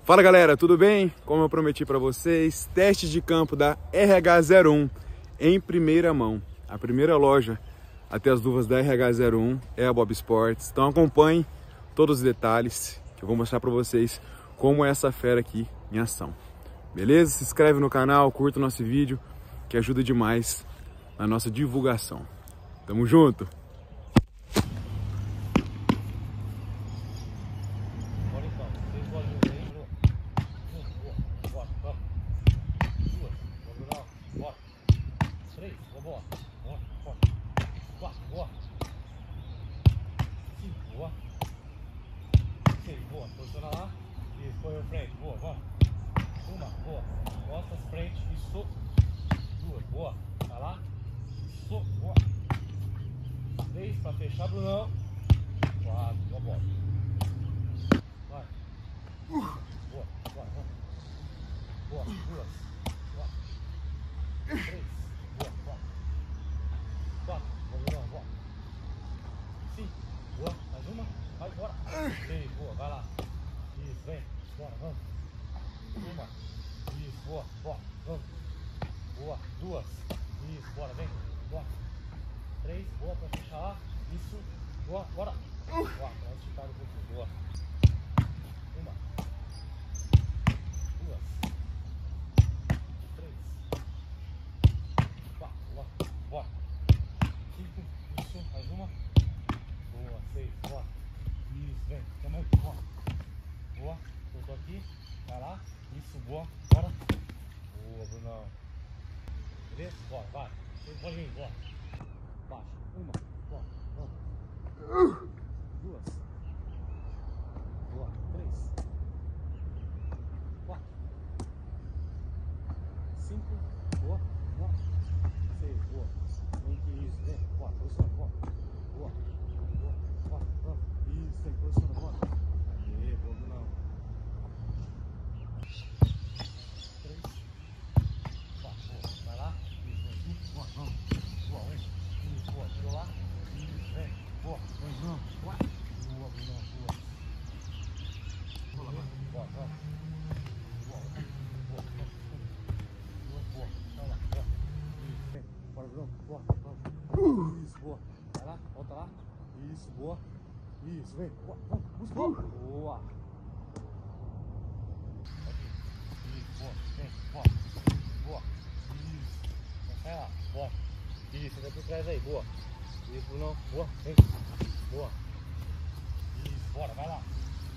Fala galera, tudo bem? Como eu prometi para vocês, teste de campo da RH01 em primeira mão. A primeira loja a ter as luvas da RH01 é a Bob Sports. Então acompanhe todos os detalhes que eu vou mostrar para vocês como é essa fera aqui em ação. Beleza? Se inscreve no canal, curta o nosso vídeo que ajuda demais na nossa divulgação. Tamo junto! Boa, posiciona lá. Isso, foi em frente. Boa, vamos. Uma, boa. Costas, frente. Isso. Duas, boa. Vai lá. Isso, boa. 3 pra fechar, Brunão. 4, boa bola. Vai. Boa, boa, vamos. Boa, 2. Boa. 3, boa, boa. 4, boa, Brunão, boa. 5, boa. Mais uma. Vai, bora. 6, boa, vai lá. Isso, vem. Bora, vamos. Uma. Isso, boa, boa, vamos. Boa, 2. Isso, bora, vem. Boa. 3, boa, pra fechar lá. Isso, boa, bora. Boa, pra esticar um pouquinho, boa. Uma. 2. 3. 4, boa, bora. 5, isso, mais uma. Boa, 6, boa. Isso, vem, também, boa. Boa, soltou aqui, vai lá. Isso, boa, bora. Boa, Brunão. Beleza? Bora, vai. Pode vir, bora. Baixa, uma, bora, vamos. 2. Boa, 3. 4. 5, boa, bora. 6, boa. Vem que isso, vem, bora, posiciona, bora. Boa, boa, bora, vamos. Isso, vem, posiciona, bora. Aê, boa, Brunão. 3, 4, boa, vai lá. Isso, vem, boa, vamos. Boa, vem. Isso, boa, tirou lá. Isso, vem, boa, vem, Brunão. Boa, boa, Brunão, boa. Boa, vamos. Boa, boa, vamos. Boa, boa, vai lá, boa. Isso, vem, bora, Brunão, boa, vamos. Isso, boa, vai lá, volta lá. Isso, boa. Isso, vem, boa, vamos, busca. Boa. Isso, boa, vem, boa. Boa. Isso. Vai lá, boa. Isso, vem por trás aí, boa. Isso, Brunão, boa, vem. Boa. Isso, bora, vai lá.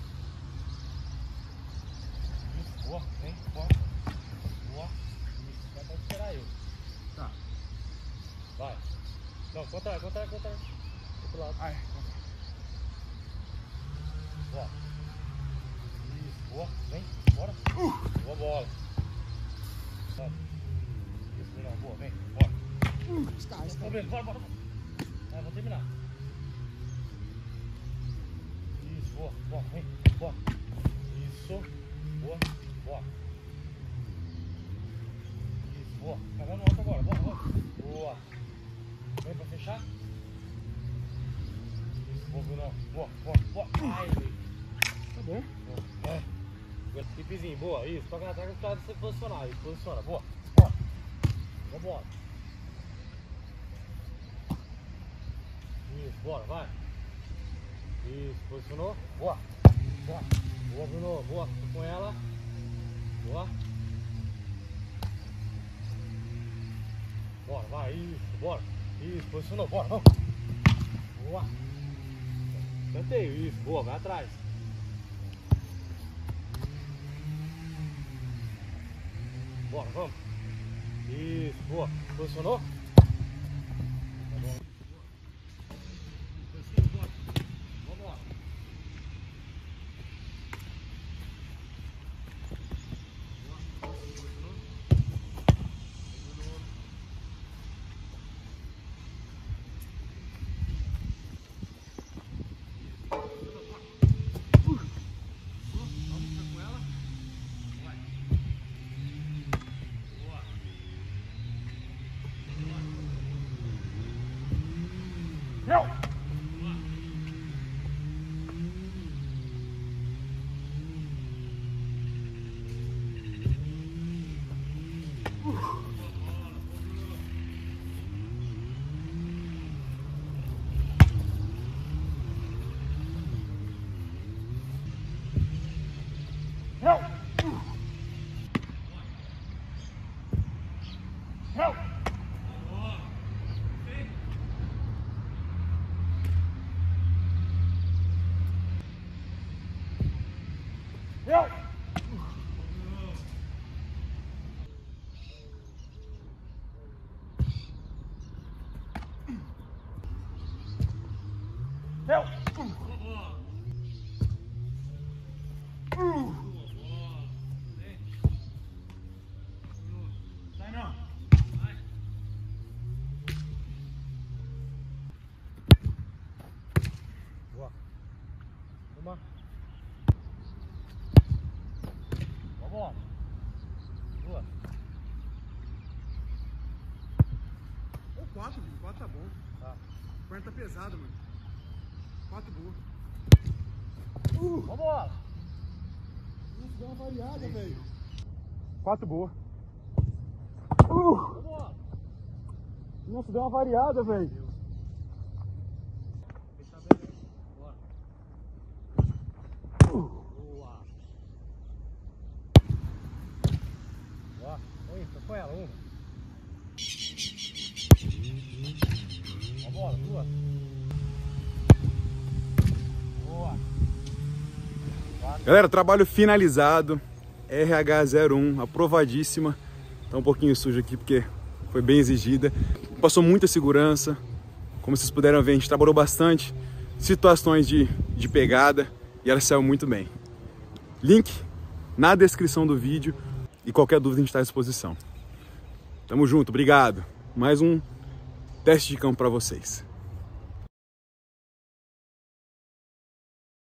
Isso, boa, vem, bora. Boa. Isso, vai pra esperar eu. Tá. Vai. Não, contrário. Outro lado. Ai, Boa. Isso, boa, vem, bora. Boa bola. Sobe. Isso, não, boa, vem, bora. Bora, bora. Vai, vou terminar. Isso, boa, boa, vem, bora. Isso, boa, boa. Isso, boa. Cagando alto agora, bora. Boa. Vem pra fechar. Isso, boa, Brunão. Boa. Ai, tá bom. é. Tipezinho, boa, isso, toca na traca pra você posicionar, isso, posiciona, boa, bora. Isso, bora, vai. Isso, posicionou, boa. Boa, Bruno, boa, tô com ela. Boa. Bora, vai, isso, bora. Isso, posicionou, bora, vamos. Boa. Canteio, isso, boa, vai atrás. Bora, vamos. Isso, boa. Posicionou? Tá bom. Bora. Vamos lá. Vamos A perna tá pesada, mano. 4 boas. Vambora! Nossa, deu uma variada, velho. 4 boas. Vambora! Nossa, deu uma variada, velho. Deixa bem, né? Bora. Boa! Ó, oi, tô com ela, uma. Vambora, 2. Boa! Galera, trabalho finalizado. RH01, aprovadíssima. Tá um pouquinho sujo aqui porque foi bem exigida. Passou muita segurança. Como vocês puderam ver, a gente trabalhou bastante. Situações de pegada e ela saiu muito bem. Link na descrição do vídeo e qualquer dúvida a gente está à disposição. Tamo junto, obrigado. Mais um teste de campo para vocês.